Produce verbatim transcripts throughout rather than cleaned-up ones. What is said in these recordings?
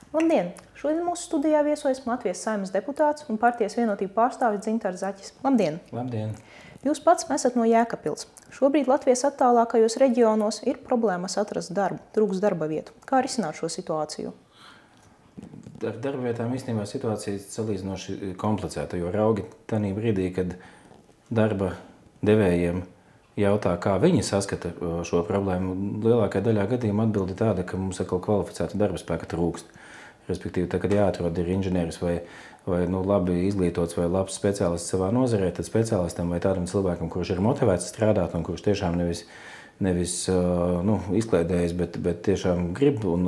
Labdien! Šodien mūsu studijā viesojas Latvijas Saeimas deputāts un Partijas Vienotība pārstāvis Dzintars Zaķis. Labdien! Labdien! Jūs pats esat no Jēkabpils. Šobrīd Latvijas attālākajos reģionos ir problēmas atrast darbu, trūks darba vietu. Kā risināt šo situāciju? Ar darba vietām īstenībā situācija ir salīdzinoši komplicēta, jo raugi tanī brīdī, kad darba devējiem jautā, kā viņi saskata šo problēmu, lielākajā daļā gadījumā atbilde tāda, ka mums atkal kvalificēta darba spēka trūkst. Respektīvi, tā, kad jāatrod ir inženieris vai, vai nu, labi izglītots vai labs speciālists savā nozarē, tad speciālistam vai tādam cilvēkam, kurš ir motivēts strādāt un kurš tiešām nevis, nevis nu, izklēdējis, bet, bet tiešām grib un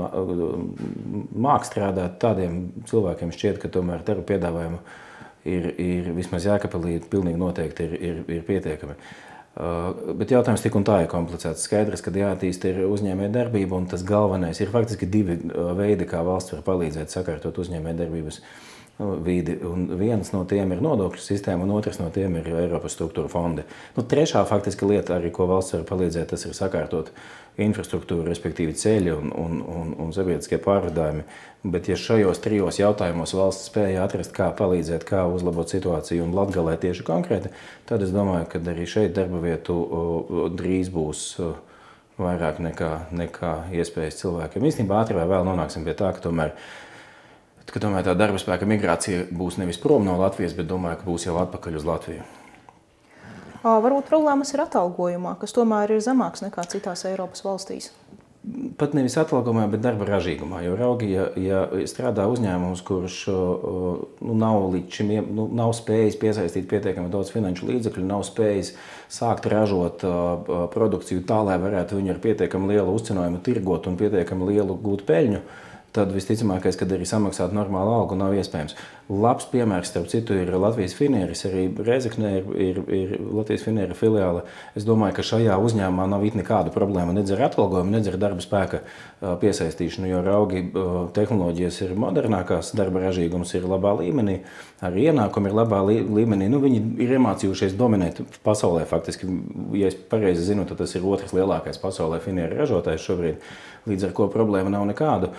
māk strādāt, tādiem cilvēkiem šķiet, ka tomēr darba piedāvājumu ir, ir vismaz Jēkabpilī pilnīgi noteikti ir, ir, ir pietiekami. Uh, bet jautājums tik un tā ir komplicēts. Skaidrs, ka jāattīst ir uzņēmēja darbība, un tas galvenais ir faktiski divi veidi, kā valsts var palīdzēt sakārtot uzņēmēja darbības vidi. Un viens no tiem ir nodokļu sistēma, un otrs no tiem ir Eiropas struktūra fondi. Nu, trešā faktiski lieta, arī ko valsts var palīdzēt, tas ir sakārtot infrastruktūru, respektīvi ceļi un, un, un, un sabiedriskie pārvadājumi. Bet ja šajos trijos jautājumos valsts spēja atrast, kā palīdzēt, kā uzlabot situāciju un Latgalē tieši konkrēti, tad es domāju, ka arī šeit darba vietu drīz būs vairāk nekā, nekā iespējas cilvēkiem. Īstenībā ātri vai vēl nonāksim pie tā, ka tomēr, ka tomēr tā darba spēka migrācija būs nevis prom no Latvijas, bet domāju, ka būs jau atpakaļ uz Latviju. Varbūt problēmas ir atalgojumā, kas tomēr ir zemāks nekā citās Eiropas valstīs. Pat nevis atalgojumā, bet darba ražīgumā. Jo raugi, ja, ja strādā uzņēmums, kurš nu, nav līdz šim nu, nav spējis piesaistīt pietiekami daudz finanšu līdzekļu, nav spējis sākt ražot uh, produkciju tā, lai varētu viņu ar pietiekami lielu uzcenojumu tirgot un pietiekami lielu gūt peļņu, tad visticamākais, kad arī samaksāt normālu algu, nav iespējams. Labs piemērs, starp citu, ir Latvijas Finieris, arī Rēzeknē ir, ir, ir Latvijas Finiera filiāle. Es domāju, ka šajā uzņēmumā nav it nekāda problēma nedz ar atalgojumu, nedz ar darba spēka piesaistīšanu, jo raugi tehnoloģijas ir modernākās, darba ražīgums ir labā līmenī, arī ienākumi ir labā līmenī. Nu, viņi ir iemācījušies dominēt pasaulē faktiski. Ja es pareizi zinu, tad tas ir otrs lielākais pasaulē Finiera ražotājs šobrīd, līdz ar ko problēma nav nekādu.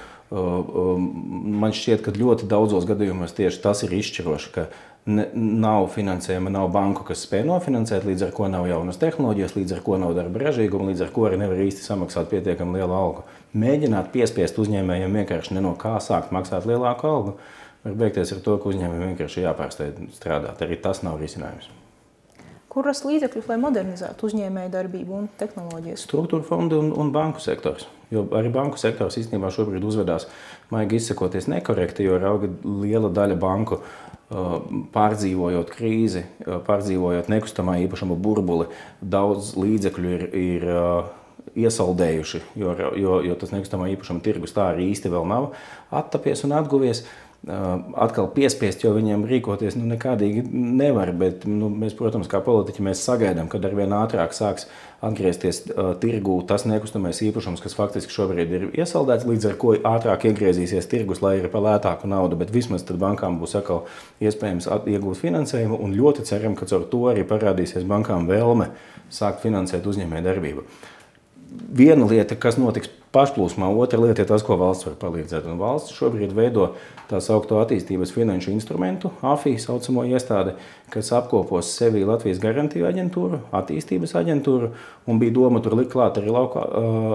Man šķiet, ka ļoti daudzos gadījumos tieši tas ir izšķiroši, ka ne, nav finansējuma, nav banku, kas spēj nofinansēt, līdz ar ko nav jaunas tehnoloģijas, līdz ar ko nav darba ražīguma, līdz ar ko arī nevar īsti samaksāt pietiekami lielu algu. Mēģināt piespiest uzņēmējiem vienkārši ne no kā sākt maksāt lielāku algu, var beigties ar to, ka uzņēmējiem vienkārši jāpārstāj strādāt. Arī tas nav risinājums. Kur rast līdzekļus, lai modernizētu uzņēmēju darbību un tehnoloģijas? Struktūra fondi un, un banku sektors. Jo arī banku sektors īstenībā šobrīd uzvedās, maigi izsakoties, nekorekti, jo rauga liela daļa banku pārdzīvojot krīzi, pārdzīvojot nekustamā īpašuma burbuli, daudz līdzekļu ir, ir iesaldējuši, jo, jo, jo tas nekustamā īpašuma tirgus tā arī īsti vēl nav attapies un atguvies. Atkal piespiest, jo viņiem rīkoties nu, nekādīgi nevar, bet nu, mēs, protams, kā politiķi, mēs sagaidām, kad arvien ātrāk sāks atgriezties uh, tirgū tas nekustamais īpašums, kas faktiski šobrīd ir iesaldēts, līdz ar ko ātrāk iegriezīsies tirgus, lai ir par lētāku naudu, bet vismaz tad bankām būs atkal iespējams iegūt finansējumu un ļoti ceram, ka caur to arī parādīsies bankām vēlme sākt finansēt uzņēmēju darbību. Viena lieta, kas notiks pašplūsmā, otra lieta ir tas, ko valsts var palīdzēt. Un valsts šobrīd veido tā saukto attīstības finanšu instrumentu, A F I saucamo iestādi, kas apkopos sevi Latvijas garantiju aģentūru, attīstības aģentūru, un bija doma tur likt klāt arī lauku,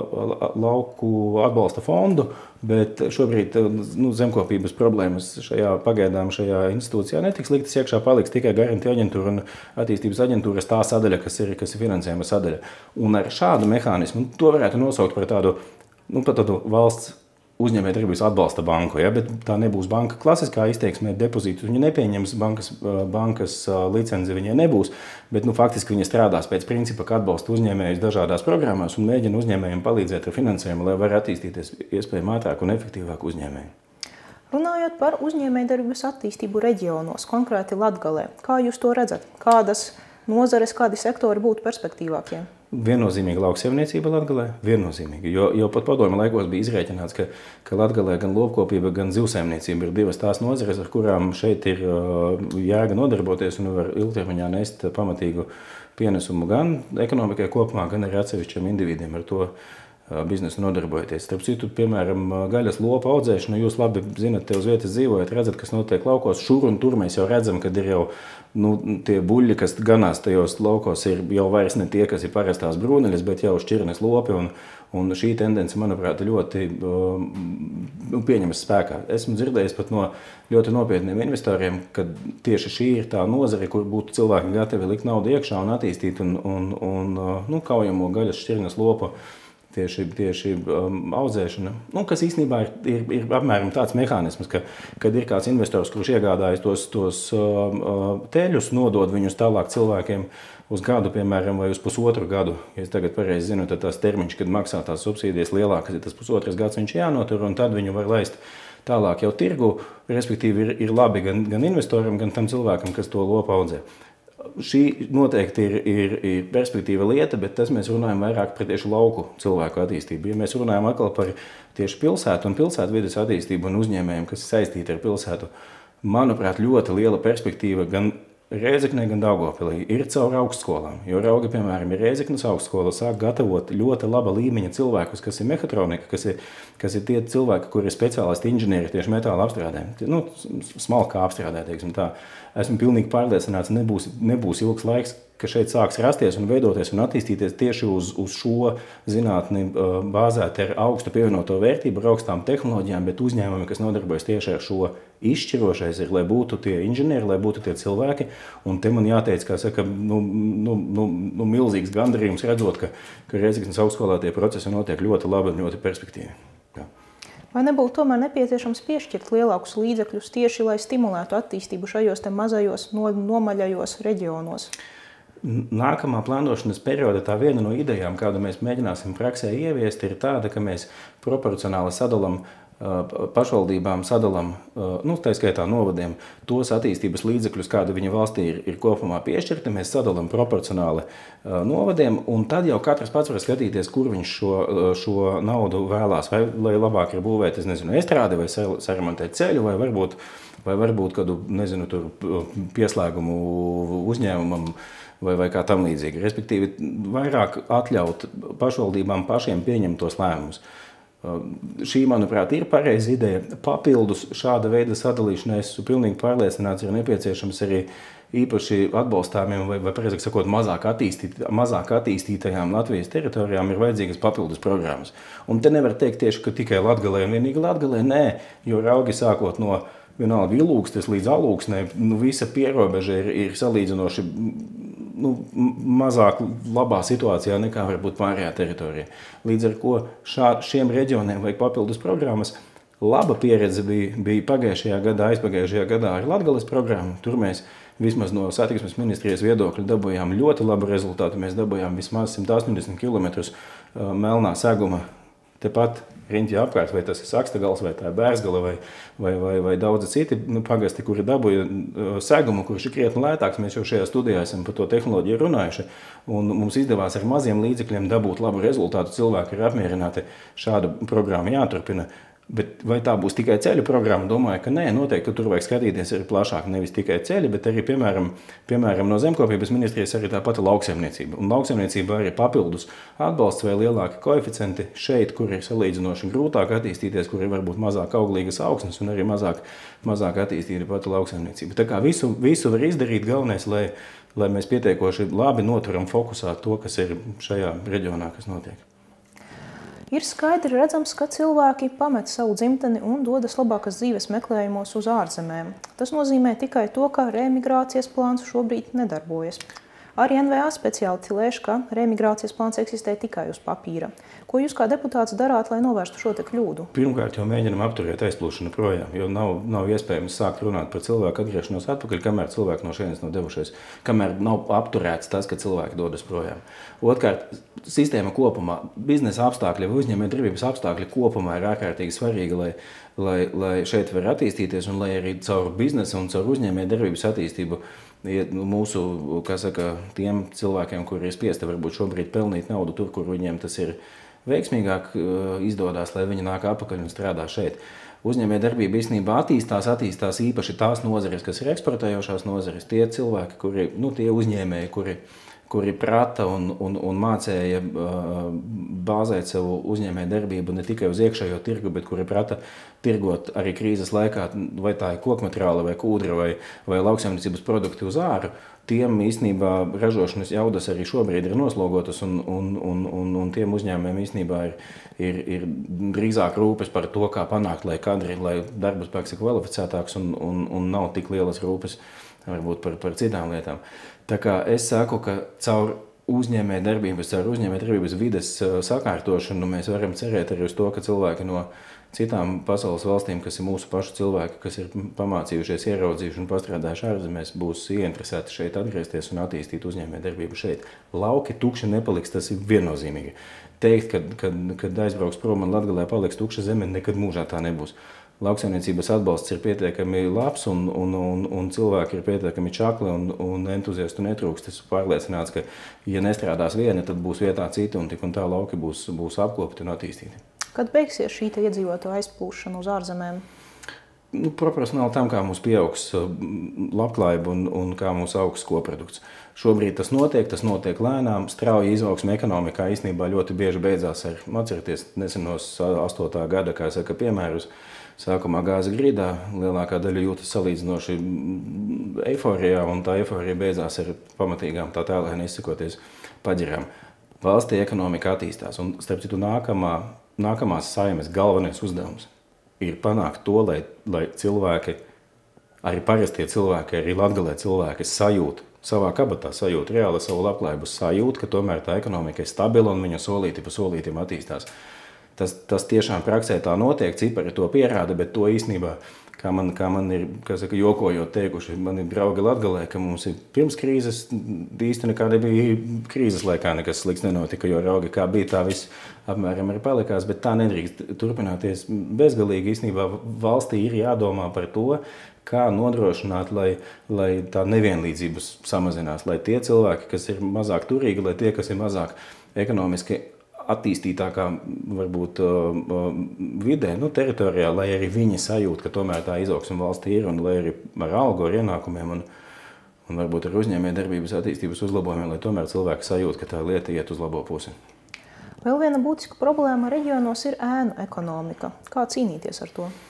lauku atbalsta fondu, bet šobrīd nu, zemkopības problēmas šajā pagaidām šajā institūcijā netiks liktas iekšā, paliks tikai garantiju aģentūra un attīstības aģentūras tā sadaļa, kas ir, kas ir finansējuma sadaļa. Un ar šādu mehānismu, to varētu nosaukt par tādu, nu, par tādu valsts uzņēmēju darbības atbalsta banku, ja, bet tā nebūs banka klasiskā izteiksmē, depozītu viņa nepieņems, bankas, bankas licenci viņai nebūs, bet nu, faktiski viņa strādās pēc principa, ka atbalsta uzņēmējus dažādās programmās un mēģina uzņēmējiem palīdzēt ar finansējumu, lai var attīstīties iespējami ātrāk un efektīvāk uzņēmēji. Runājot par uzņēmēju darbības attīstību reģionos, konkrēti Latgalē, kā jūs to redzat? Kādas nozares, kādi sektori būtu perspektīvākie? Viennozīmīgi lauksaimniecība Latgalē, viennozīmīgi, jo, jo pat padomju laikos bija izrēķināts, ka, ka Latgalē gan lopkopība, gan zivsaimniecība ir divas tās nozares, ar kurām šeit ir jēga nodarboties un var ilgtermiņā nest pamatīgu pienesumu gan ekonomikai kopumā, gan arī atsevišķiem individiem. Ar to biznesu nodarbojaties. Starp citu, piemēram, gaļas lopu audzēšana, jūs labi zinat, te uz vietas dzīvojat, redzat, kas notiek laukos. Šur un tur mēs jau redzam, kad ir jau nu, tie buļļi, kas ganās tajos laukos, ir jau vairs ne tie, kas ir parastās brūneļas, bet jau šķirnes lopi. Un, un šī tendence, manuprāt, ļoti nu, pieņemas spēkā. Esmu dzirdējis pat no ļoti nopietniem investoriem, ka tieši šī ir tā nozare, kur būtu cilvēki gatavi likt naudu iekšā un attīstīt un, un, un nu, kaujamo gaļas šķirnes lopu. Tieši, tieši um, audzēšana, nu, kas īstenībā ir, ir, ir apmēram tāds mehānisms, ka, kad ir kāds investors, kurš iegādājas tos, tos uh, teļus, nodod viņus tālāk cilvēkiem uz gadu, piemēram, vai uz pusotru gadu. Ja es tagad pareizi zinu, tad tās termiņš, kad maksā tās subsīdijas lielākas, ir tas pusotras gads viņš jānotur, un tad viņu var laist tālāk jau tirgu, respektīvi ir, ir labi gan, gan investoram, gan tam cilvēkam, kas to lopu audzē. Šī noteikti ir, ir, ir perspektīva lieta, bet tas mēs runājam vairāk par tieši lauku cilvēku attīstību. Ja mēs runājam atkal par tieši pilsētu un pilsētvides attīstību un uzņēmējiem, kas ir saistīti ar pilsētu, manuprāt, ļoti liela perspektīva gan Rēzeknē, gan Daugavpilī ir caur augstskolām. Jo Rauga, piemēram, ir Rēzeknes augstskola, sāk gatavot ļoti laba līmeņa cilvēkus, kas ir mehātronika, kas ir, kas ir tie cilvēki, kuri ir speciālisti inženieri tieši metāla apstrādē, nu, smalkā apstrādē, teiksim tā. Esmu pilnīgi pārliecināts, nebūs, nebūs ilgs laiks, ka šeit sāks rasties un veidoties un attīstīties tieši uz, uz šo zinātni bāzēti ar augstu pievienoto vērtību, ar augstām tehnoloģijām, bet uzņēmumi, kas nodarbojas tieši ar šo izšķirošais ir, lai būtu tie inženieri, lai būtu tie cilvēki. Un te man jāteic, kā saka, nu, nu, nu, nu milzīgs gandarījums redzot, ka, ka Rēzeknes augstskolā tie procesi notiek ļoti labi un ļoti perspektīvi. Jā. Vai nebūtu tomēr nepieciešams piešķirt lielākus līdzekļus tieši, lai stimulētu attīstību šajos te mazajos, no, nomaļajos reģionos? Nākamā plānošanas perioda tā viena no idejām, kādu mēs mēģināsim praksē ieviest, ir tāda, ka mēs proporcionāli sadalam pašvaldībām, sadalam, nu, tā skaitā novadiem, tos attīstības līdzekļus, kādi viņa valstī ir, ir kopumā piešķirti, mēs sadalam proporcionāli novadiem, un tad jau katrs pats var skatīties, kur viņš šo, šo naudu vēlās, vai lai labāk ir būvēt, es nezinu, estrādi, vai saremontēt ceļu, vai varbūt, vai varbūt kādu, nezinu, tur pieslēgumu uzņēmumam, vai, vai kā tam līdzīgi. Respektīvi, vairāk atļaut pašvaldībām pašiem pieņemt tos lēmumus. Šī, manuprāt, ir pareiza ideja. Papildus šāda veida sadalīšanai, es esmu pilnīgi pārliecināts, ir nepieciešams arī īpaši atbalstāmiem vai, vai pareizāk sakot, mazāk, attīstīt, mazāk attīstītajām Latvijas teritorijām ir vajadzīgas papildus programmas. Un te nevar teikt tieši, ka tikai Latgalē un vienīgi Latgalē, nē, jo Raugi sākot no vienalga Ilūgstes līdz Alūksnei, nu, visa pierobeža ir, ir salīdzinoši nu, mazāk labā situācijā nekā varbūt pārējā teritorijā. Līdz ar ko šā, šiem reģioniem vajag papildus programmas. Laba pieredze bija, bija pagājušajā gadā, aizpagājušajā gadā ar Latgales programmu. Tur mēs vismaz no satiksmes ministrijas viedokļa dabūjām ļoti labu rezultātu. Mēs dabūjām vismaz simt astoņdesmit kilometrus melnā seguma tepat riņķi apkārt, vai tas ir Sakstagals, vai tā ir Bērzgala, vai, vai, vai, vai daudzi citi nu, pagasti, kuri dabūja segumu, kurš ir krietni lētāks. Mēs jau šajā studijā esam par to tehnoloģiju runājuši, un mums izdevās ar maziem līdzekļiem dabūt labu rezultātu. Cilvēki ir apmierināti, šādu programmu jāturpina. Bet vai tā būs tikai ceļu programma? Domāju, ka nē, noteikti, ka tur vajag skatīties arī plašāk, nevis tikai ceļi, bet arī, piemēram, piemēram no zemkopības ministrijas arī tā pati lauksaimniecība. Un lauksaimniecība arī papildus atbalsts vai lielāki koeficienti šeit, kur ir salīdzinoši grūtāk attīstīties, kur ir varbūt mazāk auglīgas augsnes un arī mazāk, mazāk attīstīta pati lauksaimniecība. Tā kā visu, visu var izdarīt, galvenais, lai, lai mēs pietiekoši labi noturam fokusā to, kas ir šajā reģionā, kas notiek. Ir skaidri redzams, ka cilvēki pamet savu dzimteni un dodas labākas dzīves meklējumos uz ārzemēm. Tas nozīmē tikai to, ka reemigrācijas plāns šobrīd nedarbojas. Arī N V A speciālisti lēš, ka reemigrācijas plāns eksistē tikai uz papīra. Ko jūs kā deputāts darāt, lai novērstu šo te kļūdu? Pirmkārt, jau mēģinam apturēt aizplūšanu projām, jo nav, nav iespējams sākt runāt par cilvēku atgriešanos atpakaļ, kamēr cilvēki no šejienes nav devušies, kamēr nav apturēts tas, ka cilvēki dodas projām. Otkārt, sistēma kopumā, biznesa apstākļi vai uzņēmējdarbības apstākļi kopumā ir ārkārtīgi svarīgi, lai, lai, lai šeit var attīstīties un lai arī caur biznesa un caur uzņēmējdarbības attīstību mūsu, kā saka, tiem cilvēkiem, kuri ir spiesti varbūt šobrīd pelnīt naudu tur, kur viņiem tas ir veiksmīgāk izdodas, lai viņi nāk atpakaļ un strādā šeit. Uzņēmējdarbība īstenībā attīstās, attīstās īpaši tās nozares, kas ir eksportējošās nozares, tie cilvēki, kuri, nu, tie uzņēmēji, kuri kuri prata un, un, un mācēja bāzēt savu uzņēmēju darbību ne tikai uz iekšējo tirgu, bet kuri prata tirgot arī krīzes laikā, vai tā ir kokmateriāla, vai kūdra, vai, vai lauksaimniecības produkti uz āru, tiem īstenībā ražošanas jaudas arī šobrīd ir noslogotas, un, un, un, un, un tiem uzņēmējiem īstenībā ir, ir, ir drīzāk rūpes par to, kā panākt, lai kadri, lai darba spēks ir kvalificētāks un, un, un nav tik lielas rūpes varbūt par, par citām lietām. Tā kā es saku, ka caur uzņēmēju darbības, caur uzņēmēju darbības vides sakārtošanu mēs varam cerēt arī uz to, ka cilvēki no citām pasaules valstīm, kas ir mūsu pašu cilvēki, kas ir pamācījušies, ieraudzījuši un pastrādājuši ārzemēs, būs ieinteresēti šeit atgriezties un attīstīt uzņēmēju darbību šeit. Lauki tukši nepaliks, tas ir viennozīmīgi. Teikt, kad, kad, kad aizbrauks prom un Latgalē paliks tukša zeme, nekad mūžā tā nebūs. Lauksaimniecības atbalsts ir pietiekami labs un, un, un, un cilvēki ir pietiekami čakli un, un entuziastu netrūkst. Es esmu pārliecināts, ka, ja nestrādās viena, tad būs vietā cita un tik un tā lauki būs, būs apkopti un attīstīti. Kad beigsies šī iedzīvotāju aizplūšana uz ārzemēm? Nu, proporcionāli tam, kā mums pieaugs labklājība un, un kā mums augs koprodukts. Šobrīd tas notiek, tas notiek lēnām, strauji izaugsme ekonomikā īstenībā ļoti bieži beidzās ar, atcerieties, nesenos astotā gada, kā saka, piemērus. Sākumā gāza grīdā, lielākā daļa jūtas salīdzinoši eiforijā, un tā eiforija beidzās ar pamatīgām tā tēlēni izsakoties paģirām. Valstī ekonomika attīstās, un starp citu nākamā, nākamās saimes galvenais uzdevums ir panākt to, lai, lai cilvēki, arī parastie cilvēki, arī Latgalē cilvēki sajūt, savā kabatā sajūt, reāli savu labklājību sajūt, ka tomēr tā ekonomika ir stabila un viņa solīti pa solītiem attīstās. Tas, tas tiešām praksē tā notiek, cipari to pierāda, bet to īstenībā, kā man, kā man ir, kā saka, jokojot teikuši, man ir draugi Latgalē, ka mums ir pirms krīzes, īsti nekāda bija krīzes laikā, nekas slikts nenotika, jo raugi kā bija, tā viss apmēram arī palikās, bet tā nedrīkst turpināties bezgalīgi. Īstenībā valstī ir jādomā par to, kā nodrošināt, lai, lai tā nevienlīdzības samazinās, lai tie cilvēki, kas ir mazāk turīgi, lai tie, kas ir mazāk ekonomiski attīstītākā varbūt vidē, nu, teritorijā, lai arī viņi sajūt, ka tomēr tā izaugsme valstī ir un lai arī ar algu, ar ienākumiem un, un varbūt ar uzņēmēju darbības attīstības uzlabojumiem, lai tomēr cilvēki sajūt, ka tā lieta iet uz labo pusi. Vēl viena būtiska problēma reģionos ir ēnu ekonomika. Kā cīnīties ar to?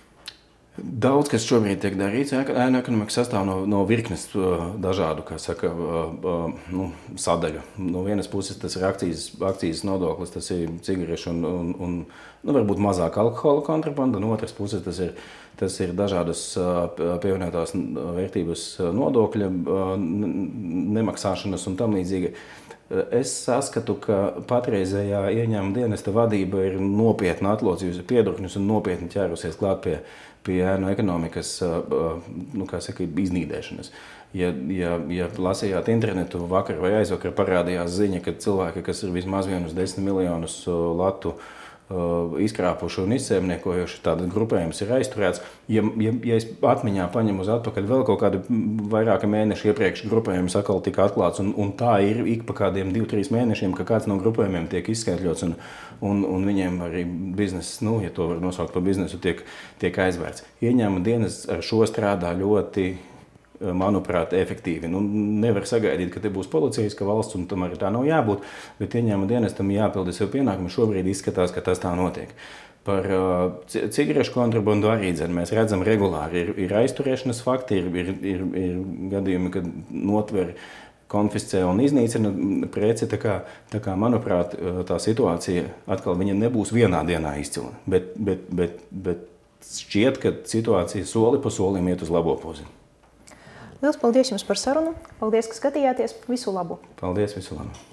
Daudz, kas šobrīd tiek darīts, ēnu ekonomika sastāv no, no virknes dažādu, kā saka, nu, sadaļu. No vienas puses tas ir akcijas, akcijas nodoklis, tas ir cigarešu un, un, un nu, varbūt mazāk alkohola kontrabanda, no otras puses tas ir, tas ir dažādas pievienotās vērtības nodokļa nemaksāšanas un tam līdzīgi. Es saskatu, ka patreizējā ieņēmuma dienesta vadība ir nopietni atlocījusi piedurkņus un nopietni ķērusies klāt pie, pie ēnu ekonomikas, nu, kā saka, iznīdēšanas. Ja, ja, ja lasījāt internetu vakar vai aizvakar, parādījās ziņa, ka cilvēki, kas ir vismaz vienus desmit miljonus latu izkrāpuši un izsēmniekojuši, tāda grupējums ir aizturēts. Ja, ja, ja es atmiņā paņemu uz atpakaļ vēl kaut kādu vairāka mēneša iepriekš grupējums atkal tika atklāts, un, un tā ir ik pa kādiem divi, trīs mēnešiem, ka kāds no grupējumiem tiek izskaidļots, un, un, un viņiem arī bizness, nu, ja to var nosaukt par biznesu, tiek, tiek aizvērts. Ieņēmuma dienas ar šo strādā ļoti, manuprāt, efektīvi. Nu, nevar sagaidīt, ka te būs policijas, ka valsts, un tomēr tā nav jābūt, bet ieņēmuma dienestam jāpilda sev pienākumu. Šobrīd izskatās, ka tas tā notiek. Par uh, cigarešu kontrabandu arī dzen. Mēs redzam regulāri. Ir, ir aizturēšanas fakti, ir, ir, ir, ir gadījumi, kad notver, konfiscē un iznīcina preci. Tā kā, tā kā, manuprāt, tā situācija atkal viņa nebūs vienā dienā izcila. Bet, bet, bet, bet šķiet, ka situācija soli pa solim iet uz labo pusi. Liels paldies jums par sarunu. Paldies, ka skatījāties. Visu labu. Paldies, visu labu.